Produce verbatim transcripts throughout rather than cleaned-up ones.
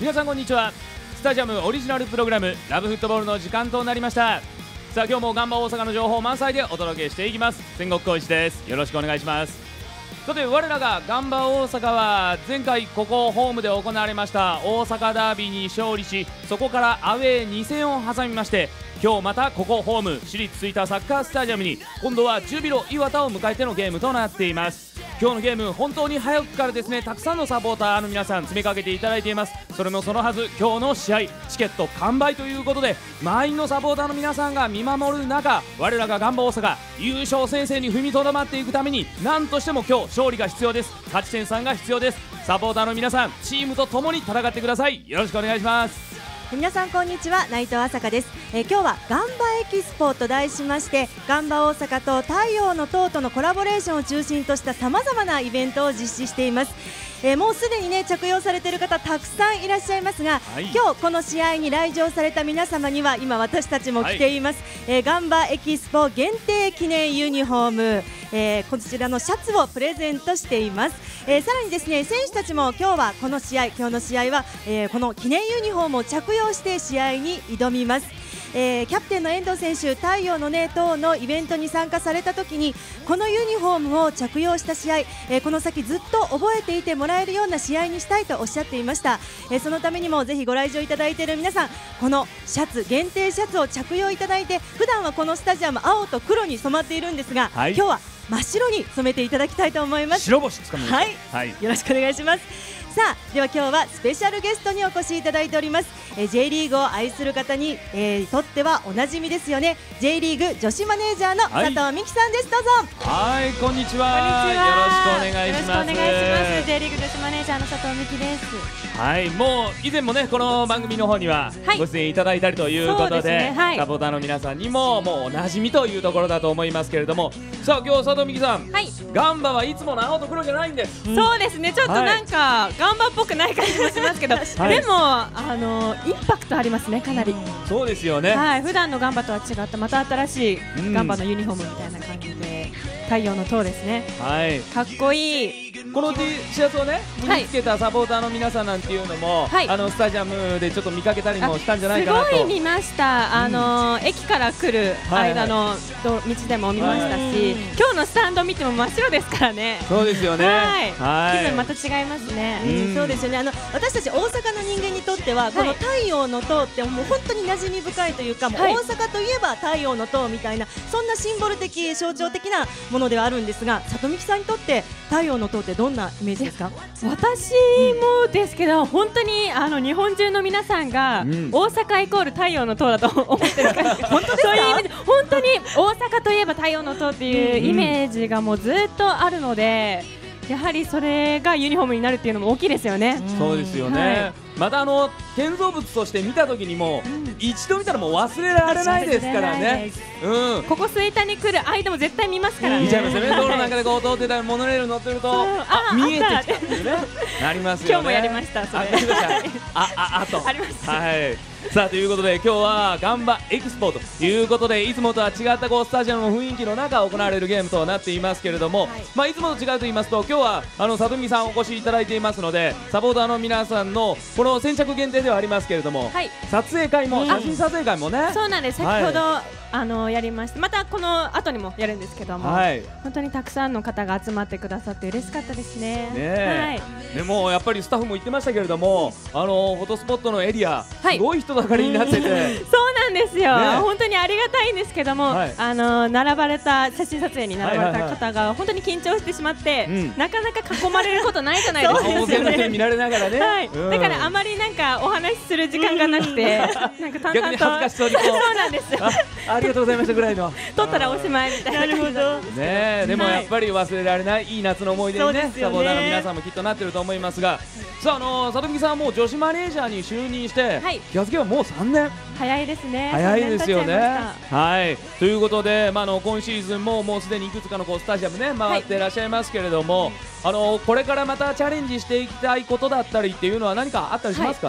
皆さんこんにちは。スタジアムオリジナルプログラムラブフットボールの時間となりました。さあ今日もガンバ大阪の情報満載でお届けしていきます。千石浩一です。よろしくお願いします。さて我らがガンバ大阪は前回ここホームで行われました大阪ダービーに勝利し、そこからアウェーに戦を挟みまして、今日またここホーム市立吹田サッカースタジアムに今度はジュビロ磐田を迎えてのゲームとなっています。今日のゲーム本当に早くからですね、たくさんのサポーターの皆さん詰めかけていただいています。それもそのはず、今日の試合チケット完売ということで満員のサポーターの皆さんが見守る中、我らがガンバ大阪優勝戦線に踏みとどまっていくために何としても今日勝利が必要です。勝ち点さんが必要です。サポーターの皆さんチームと共に戦ってください。よろしくお願いします。 皆さんこんにちは、内藤朝香です。えー、今日はガンバエキスポと題しまして、ガンバ大阪と太陽の塔とのコラボレーションを中心としたさまざまなイベントを実施しています。えー、もうすでにね着用されている方たくさんいらっしゃいますが、はい、今日この試合に来場された皆様には今私たちも着ています、はい、えー、ガンバエキスポ限定記念ユニフォーム、えー、こちらのシャツをプレゼントしています。えー、さらにですね選手たちも今日はこの試合今日の試合は、えー、この記念ユニフォームを着用して試合に挑みます。えー、キャプテンの遠藤選手、太陽のね等のイベントに参加された時にこのユニフォームを着用した試合、えー、この先ずっと覚えていてもらえるような試合にしたいとおっしゃっていました。えー、そのためにもぜひご来場いただいている皆さん、このシャツ限定シャツを着用いただいて、普段はこのスタジアム青と黒に染まっているんですが、はい、今日は真っ白に染めていただきたいと思います。 白星つかみました。 はい、はい、よろしくお願いします。さあでは今日はスペシャルゲストにお越しいただいております。えー、J リーグを愛する方に、えー、とってはおなじみですよね。 J リーグ女子マネージャーの佐藤美希さんです。どうぞ。 はい、こんにちは。 こんにちは。 よろしくお願いします。 よろしくお願いします。 J リーグ女子マネージャーの佐藤美希です。 はい、もう以前もねこの番組の方にはご出演いただいたりということで、はいねはい、サポーターの皆さんにももうおなじみというところだと思いますけれども、さあ今日佐藤美希さん、はい、ガンバはいつもの青と黒じゃないんです。 うん、そうですね、ちょっとなんか、はい、ガンバっぽくない感じもしますけど、はい、でもあのインパクトありますね、かなり。 そうですよね。 はい、普段のガンバとは違ったまた新しいガンバのユニフォームみたいな感じで、太陽の塔ですね。はい、かっこいい。 この T シャツをね身につけたサポーターの皆さんなんていうのも、はい、あのスタジアムでちょっと見かけたりもしたんじゃないかなと。 すごい見ました。あの、うん、駅から来る間の道でも見ましたし、はいはい、今日のスタンド見ても真っ白ですからね。 そうですよね。はい、 はい、気分また違いますね。 うん、そうですよね。あの私たち大阪の人間にとっては、はい、この太陽の塔ってもう本当に馴染み深いというか、もう大阪といえば太陽の塔みたいな、そんなシンボル的象徴的なものではあるんですが、里美希さんにとって太陽の塔ってどんなイメージですか？ 私もですけど、本当にあの日本中の皆さんが、うん、大阪イコール太陽の塔だと思ってる感じ。本当ですか？そういうイメージ、本当に大阪といえば太陽の塔っていうイメージがもうずっとあるので、やはりそれがユニフォームになるっていうのも大きいですよね。 そうですよね。はい、またあの建造物として見たときにも、うん、一度見たらもう忘れられないですからね。 うん、ここ吹田に来る間も絶対見ますからね。 見ちゃいますよね。道路なんかでこう通ってたらモノレール乗ってると、あ、見えてきたっていうね、なりますよね。 今日もやりました。それ。 あ、あ、あと。 ありました。 はい。さあということで今日はガンバエキスポということで、いつもとは違ったこうスタジアムの雰囲気の中行われるゲームとなっていますけれども、はい、まあいつもと違うと言いますと、今日はあの里見さんお越しいただいていますので、サポーターの皆さんのこの先着限定ではありますけれども、はい、撮影会も、写真撮影会もね、 そうなんです。先ほど、はい、あのやりまして、またこの後にもやるんですけども、はい、本当にたくさんの方が集まってくださって嬉しかったですね。 ね、はい、でもやっぱりスタッフも言ってましたけれども、あのフォトスポットのエリア、はい、すごい人だかりになってて、そうなんですよ、ね、本当にありがたいんですけども、はい、あの並ばれた写真撮影に並ばれた方が本当に緊張してしまって、うん、なかなか囲まれることないじゃないですか。 大勢の人に見られながらね、 はい、うん、だからあまりなんかお話しする時間がなくて、なんか淡々と逆に恥ずかしそうにこうそうなんですよ。 ありがとうございましたぐらいの撮ったらおしまいみたいな。なるほどね。でもやっぱり忘れられないいい夏の思い出にね、サポーターの皆さんもきっとなってると思いますが、さあ、あの里見さんはもう女子マネージャーに就任して、はい、気がつけばもうさんねん。 早いですね。 早いですよね。はい。ということで、まあ、あの今シーズンももうすでにいくつかのこうスタジアムね回っていらっしゃいますけれども、はい、あのこれからまたチャレンジしていきたいことだったりっていうのは何かあったりしますか？はい、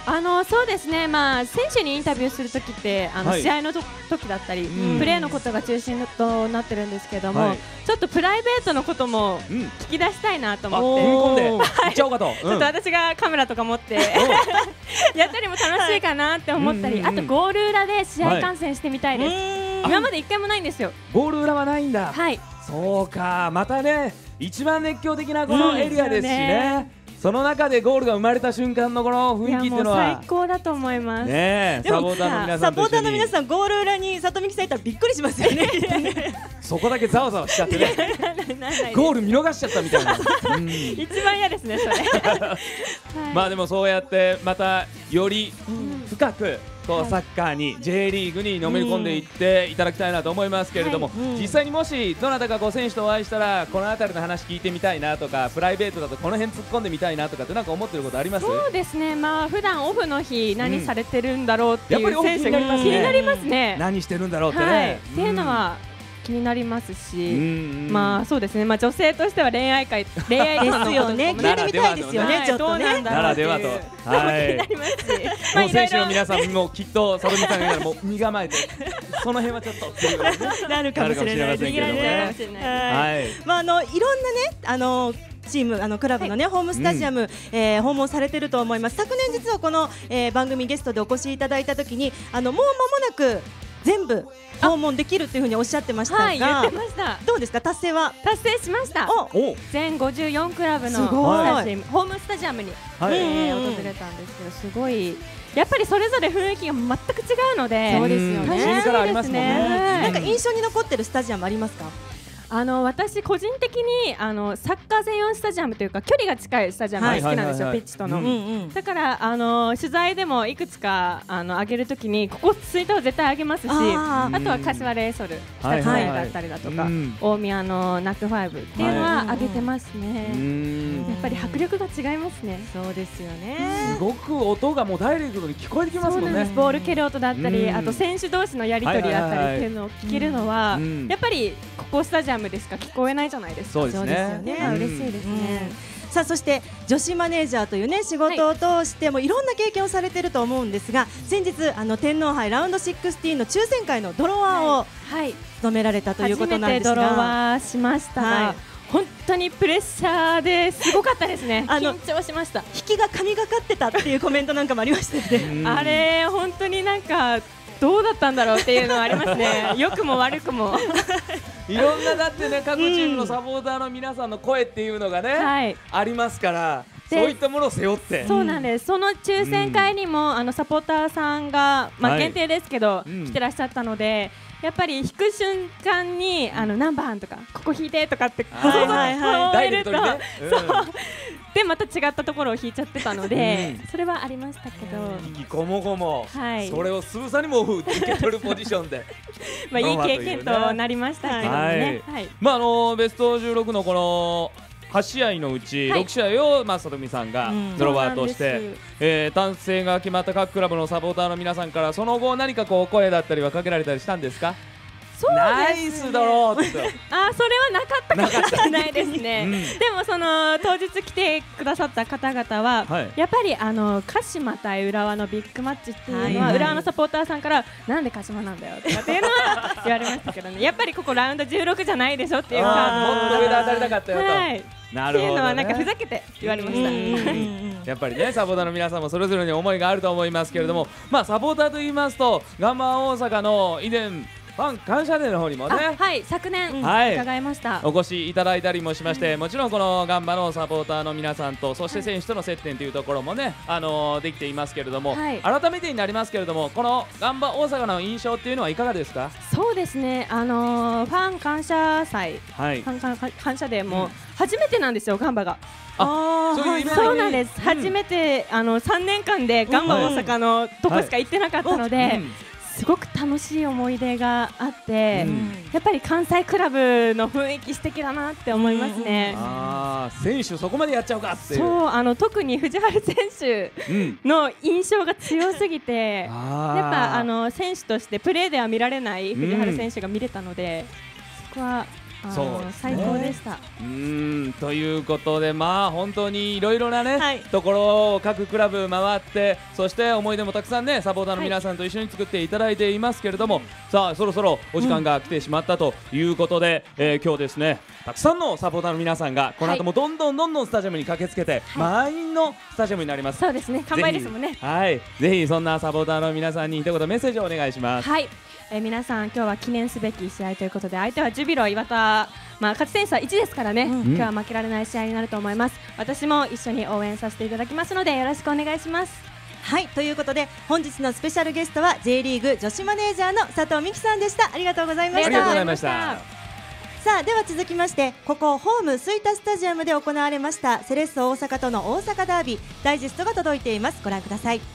あのそうですね、まあ、選手にインタビューするときってあの、はい、試合のと時だったり、うん、プレーのことが中心となってるんですけども、はい、ちょっとプライベートのことも聞き出したいなと思って、 踏み込んで行っちゃおうかと、 ちょっと私がカメラとか持ってやったりも楽しいかなって思ったり、あとゴール裏で試合観戦してみたいです、はい、今まで一回もないんですよ。 ゴール裏はないんだ。 はい、 そうか、またね一番熱狂的なこのエリアですしね、うん、その中でゴールが生まれた瞬間のこの雰囲気っていうのは最高だと思います。 ね、サポーターの皆さんサポーターの皆さんゴール裏に里見さんいたらびっくりしますよねそこだけざわざわしちゃってねゴール見逃しちゃったみたいな、 うん、一番嫌ですねそれはい、 まあでもそうやってまたより深くこうサッカーに J リーグにのめり込んでいっていただきたいなと思いますけれども、はいうん、実際にもしどなたかこう選手とお会いしたらこの辺りの話聞いてみたいなとか、プライベートだとこの辺突っ込んでみたいなとかってなんか思ってることあります？ そうですね、まあ普段オフの日何されてるんだろうっていう選手が気になりますね。 何してるんだろうってね、 はい、っていうのは気になりますし、まあそうですね、まあ女性としては恋愛会恋愛ですよね、聞いてみたいですよね、ちょっとね、 ならではと、 はい、気になりますし、 もう選手の皆さんもきっと里見さんが言うならもう身構えてその辺はちょっとっていうねなるかもしれないですけどね。はい、まああのいろんなねあのチームあのクラブのね、はい、ホームスタジアム、うんえー、訪問されてると思います。昨年実はこの、えー、番組ゲストでお越しいただいたときにあのもう間もなく全部訪問できるというふうにおっしゃってましたが、 はい、言ってました。 どうですか、達成は？ 達成しました。 お全ごじゅうよんクラブのホームスタジアムに、はいえー、訪れたんですけど、すごいやっぱりそれぞれ雰囲気が全く違うので、 そうですよね、 楽しみですね。 なんか印象に残ってるスタジアムありますか？ あの私個人的にあのサッカー専用スタジアムというか距離が近いスタジアムが好きなんですよ、ピッチとの、うんうん、だからあの取材でもいくつかあの上げるときにここツイートは絶対上げますし、あ, あとは柏レイソルスタジアムだったりだとか、はいはいはい、大宮のナックファイブっていうのは上げてますね、はい、やっぱり迫力が違いますね。 そうですよね、 すごく音がもうダイレクトに聞こえてきますもんね。 ボール蹴る音だったり、あと選手同士のやり取りだったりっていうのを聞けるのは、やっぱりここスタジアムでしか聞こえないじゃないですか。 そうですね、 嬉しいですね。 さあそして女子マネージャーというね仕事を通してもいろんな経験をされていると思うんですが、先日あの天皇杯ラウンドじゅうろくの抽選会のドロワーを務められたということなんですが、 初めてドロワーしましたが、はい、本当にプレッシャーですごかったですね。緊張しました。 引きが神がかってたっていうコメントなんかもありましたよねあれ本当になんかどうだったんだろうっていうのはありますね良くも悪くもいろんなだってね各チームのサポーターの皆さんの声っていうのがね、はい、ありますから、そういったものを背負ってそうなんです。その抽選会にも、うん、あのサポーターさんが、まあ、限定ですけど、はい、来てらっしゃったので、やっぱり引く瞬間にあの何番とかここ引いてとかってダイレクトにね、 そうでまた違ったところを引いちゃってたので、うん、それはありましたけど、 引きこもごも、 はい、 それをつぶさにも受け取るポジションでまあいい経験となりましたけどね、はいはい、まああのベストじゅうろくのこのはち試合のうちろく試合を、まあ、里見さんがドロワーとして、うんえー、単性が決まった各クラブのサポーターの皆さんからその後何かこう声だったりはかけられたりしたんですか？ そうですね、 ナイスドローってあそれはなかったかもしれないですね、うん、でもその当日来てくださった方々は、はい、やっぱりあの鹿島対浦和のビッグマッチっていうのは、はいはい、浦和のサポーターさんからなんで鹿島なんだよとかっていうのは言われましたけどねやっぱりここラウンドじゅうろくじゃないでしょっていう感じもっと上で当たりたかったよと、はい、なるほどね、っていうのはなんかふざけて言われましたやっぱりねサポーターの皆さんもそれぞれに思いがあると思いますけれども、まあサポーターと言いますとガンバ大阪の以前ファン感謝デーの方にもね、 はい昨年、はい、伺いました。 お越しいただいたりもしまして、うん、もちろんこのガンバのサポーターの皆さんとそして選手との接点というところもね、あのー、できていますけれども、はい、改めてになりますけれどもこのガンバ大阪の印象っていうのはいかがですか？ そうですね、あのー、ファン感謝祭、はい、ファン感謝デーも初めてなんですよ、ガンバが。 あそういうそうなんです、うん、初めてあのさんねんかんでガンバ大阪のとこしか行ってなかったので、はいうんすごく楽しい思い出があって、うん、やっぱり関西クラブの雰囲気素敵だなって思いますね。 うんうん、あ選手そこまでやっちゃうかっていう。 そうあの特に藤原選手の印象が強すぎて、うん、やっぱあの選手としてプレーでは見られない藤原選手が見れたので、うん、そこはそうですね、 最高でした。 うーんということで、まあ本当にいろいろなね、 はいところを各クラブ回って、そして思い出もたくさんねサポーターの皆さんと一緒に作っていただいていますけれども、さあそろそろお時間が来てしまったということで、えー今日ですねたくさんのサポーターの皆さんがこの後もどんどんどんどんスタジアムに駆けつけて、満員のスタジアムになります。 そうですね、完売ですもんね。 はい、ぜひそんなサポーターの皆さんに一言メッセージをお願いします。 はい、えー皆さん今日は記念すべき試合ということで、相手はジュビロ磐田、まあ、勝ち点差いちですからね、 うん今日は負けられない試合になると思います。私も一緒に応援させていただきますのでよろしくお願いします。 はいということで本日のスペシャルゲストは J リーグ女子マネージャーの佐藤美希さんでした。ありがとうございまありがとうございした。 ました。 さあでは続きまして、ここホーム吹田スタジアムで行われましたセレッソ大阪との大阪ダービーダイジェストが届いています。ご覧ください。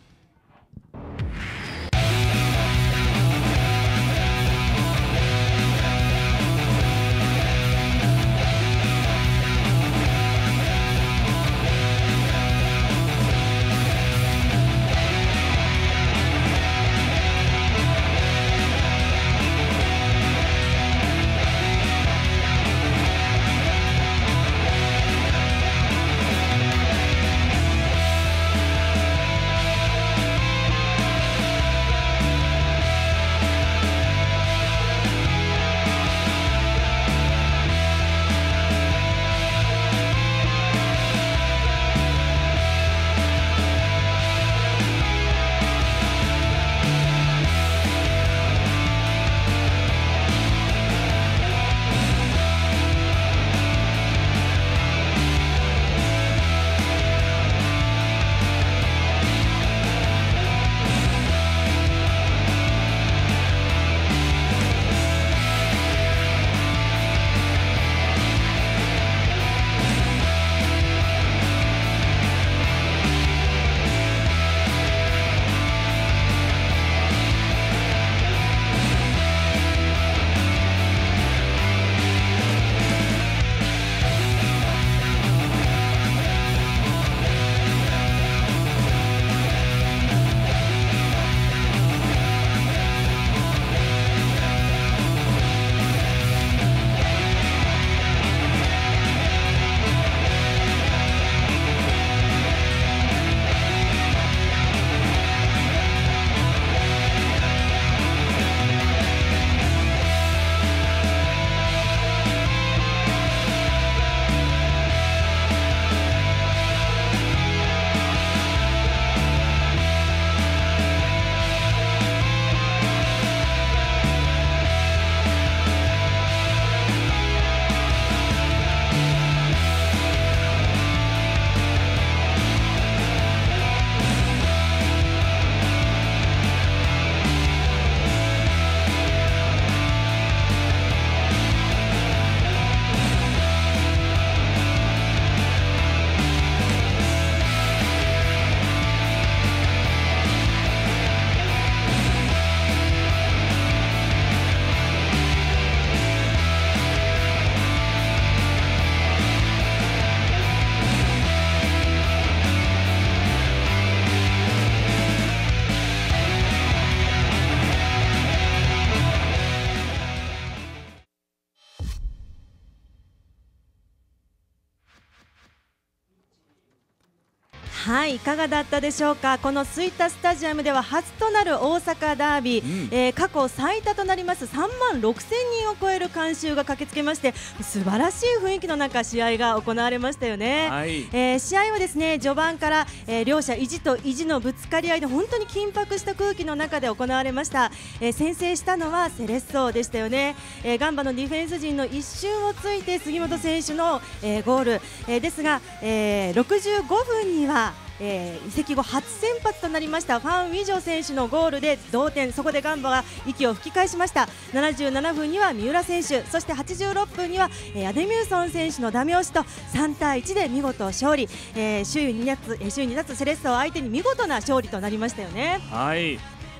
はい、いかがだったでしょうか。この吹田スタジアムでは初となる大阪ダービー、うんえー、過去最多となりますさんまんろくせんにんを超える観衆が駆けつけまして、素晴らしい雰囲気の中試合が行われましたよね、はいえー、試合はですね序盤から、えー、両者意地と意地のぶつかり合いで本当に緊迫した空気の中で行われました、えー、先制したのはセレッソでしたよね、えー、ガンバのディフェンス陣の一瞬をついて杉本選手の、えー、ゴール、えー、ですが、えー、ろくじゅうごふんにはえー、移籍後初先発となりましたファン・ウィジョ選手のゴールで同点。そこでガンバが息を吹き返しました。ななじゅうななふんには三浦選手、そしてはちじゅうろっぷんには、えー、アデミューソン選手のダメ押しとさんたいいちで見事勝利、えー、首位に立つ、えー、首位に立つセレッソを相手に見事な勝利となりましたよね。 はい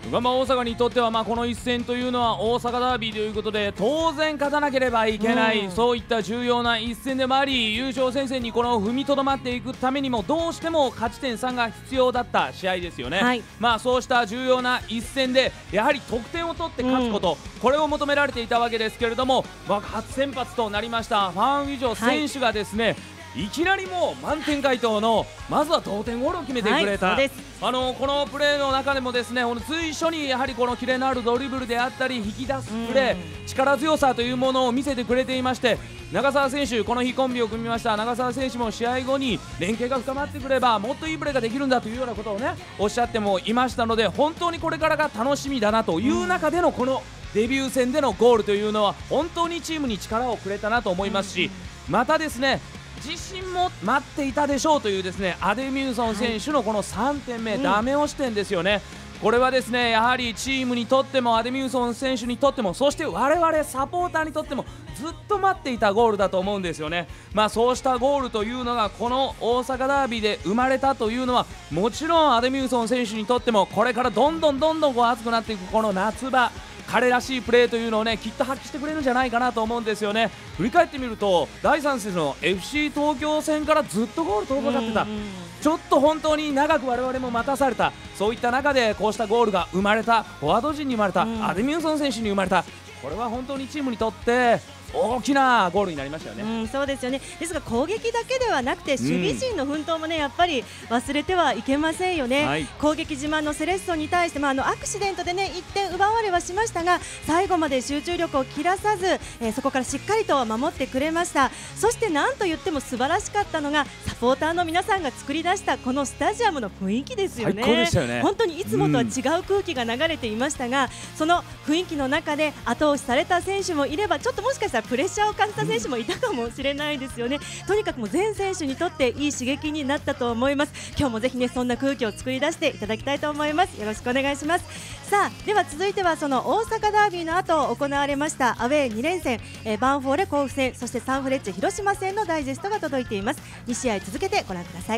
ガンバ大阪にとってはまあこの一戦というのは大阪ダービーということで当然勝たなければいけない、うん、そういった重要な一戦でもあり、優勝戦線にこの踏みとどまっていくためにもどうしても勝ち点さんが必要だった試合ですよね、はい、まあそうした重要な一戦でやはり得点を取って勝つこと、うん、これを求められていたわけですけれども、まあ、初先発となりましたファン・ウィジョ選手がですね、はい、いきなりもう満点回答のまずは同点ゴールを決めてくれた、はい、あのこのプレーの中でもですね、随所にやはりこのキレのあるドリブルであったり引き出すプレー、力強さというものを見せてくれていまして、長澤選手、この日コンビを組みました長澤選手も試合後に連携が深まってくればもっといいプレーができるんだというようなことをねおっしゃってもいましたので、本当にこれからが楽しみだなという中でのこのデビュー戦でのゴールというのは本当にチームに力をくれたなと思いますし、またですね自信も待っていたでしょうというですねアデミューソン選手のこのさんてんめ、はい、ダメ押し点ですよね。これはですねやはりチームにとってもアデミューソン選手にとっても、そして我々サポーターにとってもずっと待っていたゴールだと思うんですよね。まあそうしたゴールというのがこの大阪ダービーで生まれたというのは、もちろんアデミューソン選手にとってもこれからどんどんどんどんこう熱くなっていくこの夏場、彼らしいプレーというのをねきっと発揮してくれるんじゃないかなと思うんですよね。振り返ってみるとだいさん節の エフシー 東京戦からずっとゴール遠ざかってた、ちょっと本当に長く我々も待たされた、そういった中でこうしたゴールが生まれた、フォワード陣に生まれた、アデミューソン選手に生まれた、これは本当にチームにとって大きなゴールになりましたよね。 うん、そうですよね。ですが攻撃だけではなくて守備陣の奮闘もねやっぱり忘れてはいけませんよね、はい、攻撃自慢のセレッソに対して、まあ、あのアクシデントでねいってん奪われはしましたが最後まで集中力を切らさず、えー、そこからしっかりと守ってくれました。そしてなんと言っても素晴らしかったのがサポーターの皆さんが作り出したこのスタジアムの雰囲気ですよね。 最高でしたよね。 本当にいつもとは違う空気が流れていましたが、うん、その雰囲気の中で後押しされた選手もいればちょっともしかしたらプレッシャーを感じた選手もいたかもしれないですよね。とにかくもう全選手にとっていい刺激になったと思います。今日もぜひねそんな空気を作り出していただきたいと思います。よろしくお願いします。さあでは続いてはその大阪ダービーの後行われましたアウェーに連戦、えー、バンフォーレ甲府戦、そしてサンフレッチェ広島戦のダイジェストが届いています。に試合続けてご覧ください。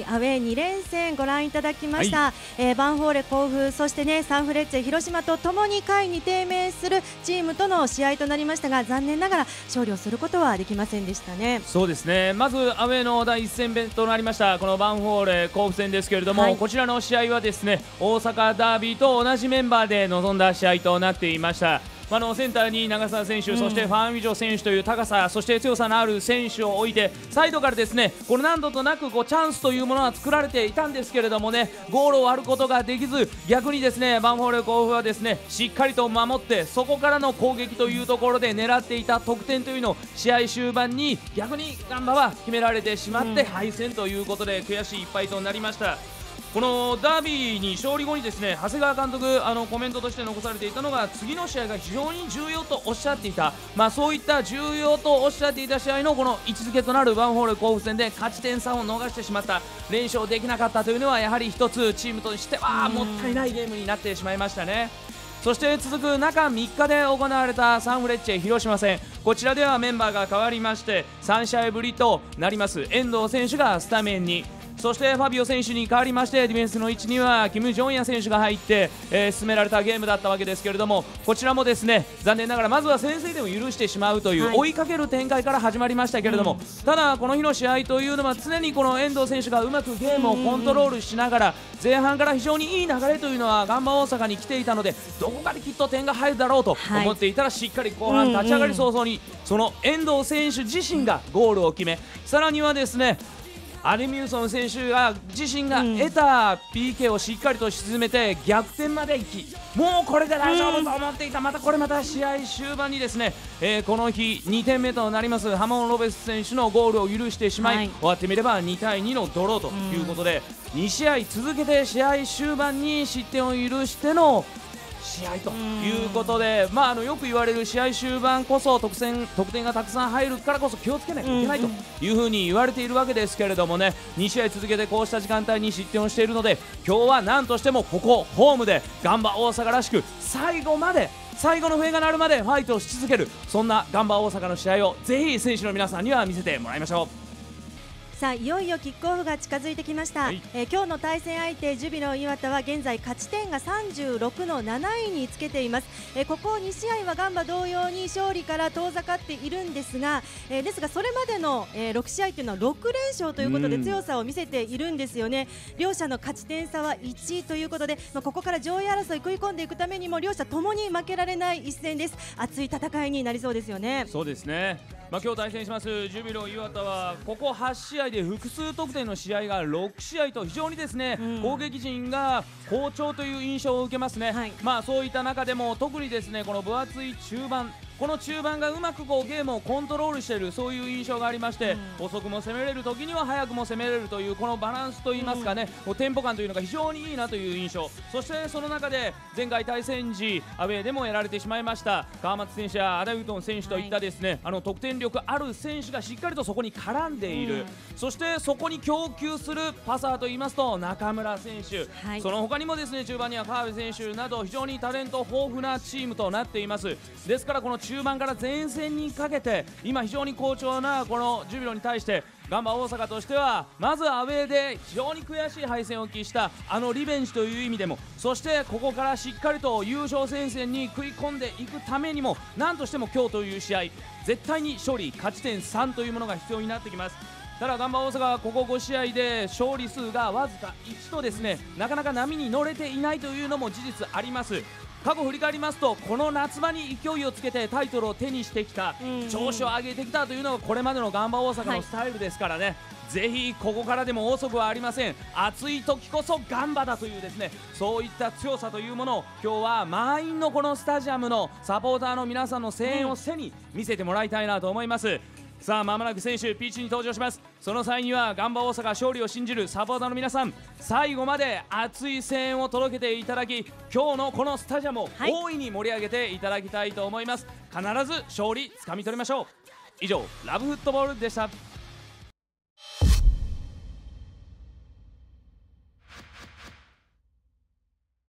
はいアウェーに連戦ご覧いただきました、 はいえー、バンフォーレ甲府そしてねサンフレッチェ広島とともに下位に低迷するチームとの試合となりましたが残念ながら勝利をすることはできませんでしたね。 そうですね、まずアウェーの第一戦となりましたこのバンフォーレ甲府戦ですけれども、はい、こちらの試合はですね大阪ダービーと同じメンバーで臨んだ試合となっていました。あのセンターに長澤選手、うん、そしてファン・ウィジョ選手という高さそして強さのある選手を置いてサイドからですねこれ何度となくこうチャンスというものは作られていたんですけれどもねゴールを割ることができず逆にですねバンフォーレ甲府はですねしっかりと守ってそこからの攻撃というところで狙っていた得点というのを試合終盤に逆にガンバは決められてしまって敗戦ということで悔しい一敗となりました。このダービーに勝利後にですね長谷川監督あのコメントとして残されていたのが次の試合が非常に重要とおっしゃっていた、まあ、そういった重要とおっしゃっていた試合のこの位置づけとなるバンフォーレ甲府戦で勝ち点さんを逃してしまった連勝できなかったというのはやはり一つチームとしてはもったいないゲームになってしまいましたね。そして続く中みっかで行われたサンフレッチェ広島戦こちらではメンバーが変わりましてさん試合ぶりとなります遠藤選手がスタメンにそしてファビオ選手に代わりましてディフェンスの位置にはキム・ジョンヤ選手が入って、えー、進められたゲームだったわけですけれどもこちらもですね残念ながらまずは先制点を許してしまうという、はい、追いかける展開から始まりましたけれども、うん、ただこの日の試合というのは常にこの遠藤選手がうまくゲームをコントロールしながら前半から非常にいい流れというのはガンバ大阪に来ていたのでどこかできっと点が入るだろうと思っていたら、はい、しっかり後半立ち上がり早々にその遠藤選手自身がゴールを決めさらにはですねアデミューソン選手が自身が得た ピーケー をしっかりと沈めて逆転まで行きもうこれで大丈夫と思っていたまたこれまた試合終盤にですね、えー、この日にてんめとなりますハモン・ロベス選手のゴールを許してしまい、はい、終わってみればにたいにのドローということでに試合続けて試合終盤に失点を許しての試合ということで、まあ、あのよく言われる試合終盤こそ得点、得点がたくさん入るからこそ気をつけないといけないというふうに言われているわけですけれどもねに試合続けてこうした時間帯に失点をしているので今日は何としてもここホームでガンバ大阪らしく最後まで最後の笛が鳴るまでファイトをし続けるそんなガンバ大阪の試合をぜひ選手の皆さんには見せてもらいましょう。 さあいよいよキックオフが近づいてきました、はい、えー、今日の対戦相手ジュビロ磐田は現在勝ち点がさんじゅうろくのなないにつけています、えー、ここに試合はガンバ同様に勝利から遠ざかっているんですが、えー、ですがそれまでの、えー、ろく試合というのはろく連勝ということで強さを見せているんですよね。両者の勝ち点差はいちということで、まあ、ここから上位争い食い込んでいくためにも両者ともに負けられない一戦です。熱い戦いになりそうですよね。 そうですね、まあ、今日対戦しますジュビロ磐田はここはち試合で複数得点の試合がろく試合と非常にですね、うん、攻撃陣が好調という印象を受けますね、はい、まあそういった中でも特にですねこの分厚い中盤この中盤がうまくこうゲームをコントロールしているそういう印象がありまして、うん、遅くも攻めれる時には早くも攻めれるというこのバランスといいますかね、うん、こうテンポ感というのが非常にいいなという印象。そしてその中で前回対戦時アウェーでもやられてしまいました川松選手やアダウトン選手といったですね、はい、あの得点力ある選手がしっかりとそこに絡んでいる、うん、そしてそこに供給するパサーといいますと中村選手、はい、その他にもですね中盤には川辺選手など非常にタレント豊富なチームとなっています。ですからこの中盤から前線にかけて今非常に好調なこのジュビロに対してガンバ大阪としてはまずアウェーで非常に悔しい敗戦を喫したあのリベンジという意味でもそしてここからしっかりと優勝戦線に食い込んでいくためにも何としても今日という試合絶対に勝利勝ち点さんというものが必要になってきます。ただガンバ大阪はここご試合で勝利数がわずかいちとですねなかなか波に乗れていないというのも事実あります。過去振り返りますとこの夏場に勢いをつけてタイトルを手にしてきた調子を上げてきたというのがこれまでのガンバ大阪のスタイルですからね、はい、ぜひここからでも遅くはありません。暑い時こそガンバだというですねそういった強さというものを今日は満員のこのスタジアムのサポーターの皆さんの声援を背に見せてもらいたいなと思います。さあまもなく選手ピッチに登場します。その際にはガンバ大阪勝利を信じるサポーターの皆さん最後まで熱い声援を届けていただき今日のこのスタジアムを大いに盛り上げていただきたいと思います、はい、必ず勝利つかみ取りましょう。以上ラブフットボールでした。